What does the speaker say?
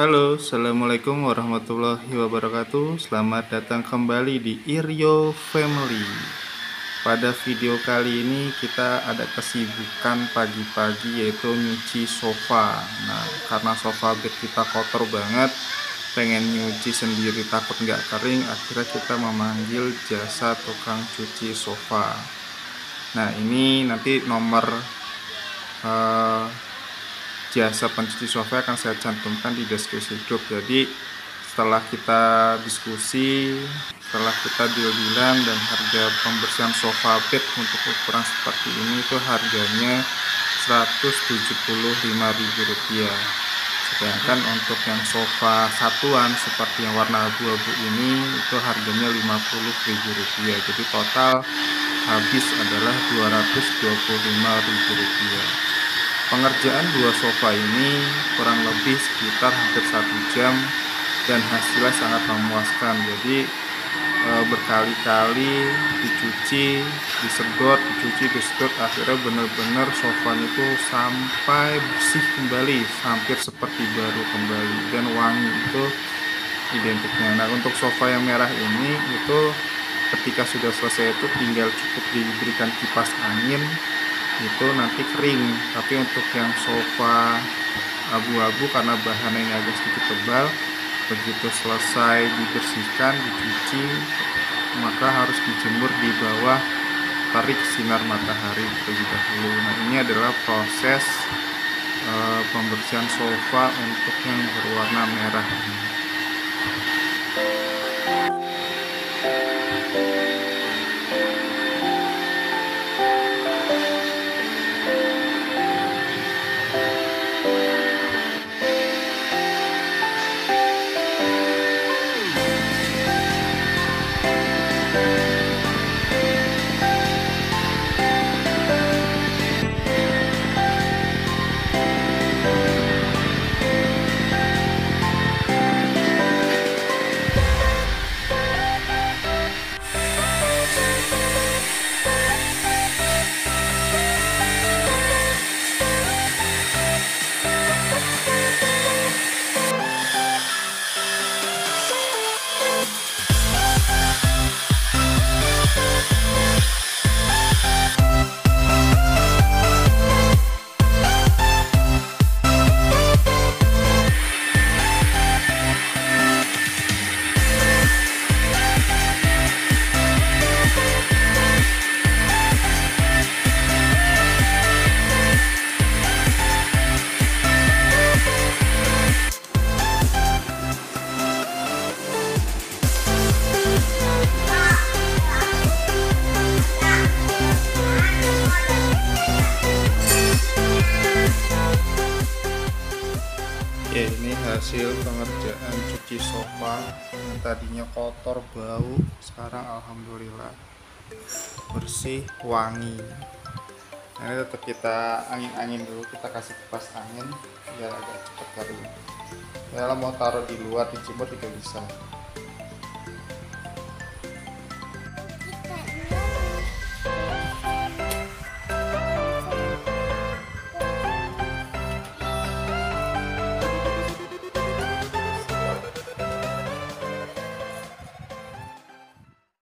Halo, assalamualaikum warahmatullahi wabarakatuh. Selamat datang kembali di Iryo Family. Pada video kali ini kita ada kesibukan pagi-pagi, yaitu nyuci sofa. Nah, karena sofa bed kita kotor banget, pengen nyuci sendiri takut nggak kering, akhirnya kita memanggil jasa tukang cuci sofa. Nah, ini nanti nomor jasa pencuci sofa akan saya cantumkan di deskripsi grup. Jadi setelah kita diskusi, setelah kita deal-dealan, dan harga pembersihan sofa bed untuk ukuran seperti ini itu harganya Rp175.000. Sedangkan untuk yang sofa satuan seperti yang warna abu-abu ini itu harganya Rp50.000. Jadi total habis adalah Rp225.000. Pengerjaan dua sofa ini kurang lebih sekitar hampir 1 jam dan hasilnya sangat memuaskan. Jadi berkali-kali dicuci, disedot, akhirnya benar-benar sofa itu sampai bersih kembali, hampir seperti baru kembali, dan wangi itu identiknya. Nah, untuk sofa yang merah ini itu ketika sudah selesai itu tinggal cukup diberikan kipas angin, itu nanti kering. Tapi untuk yang sofa abu-abu, karena bahannya ini agak sedikit tebal, begitu selesai dibersihkan, dicuci, maka harus dijemur di bawah terik sinar matahari terlebih dahulu. Nah, ini adalah proses pembersihan sofa untuk yang berwarna merah ini. Ya, ini hasil pengerjaan cuci sofa yang tadinya kotor bau, sekarang alhamdulillah bersih, wangi. Nah, ini tetap kita angin-angin dulu, kita kasih kipas angin biar agak cepat kering. Kalau mau taruh di luar dijemur juga bisa.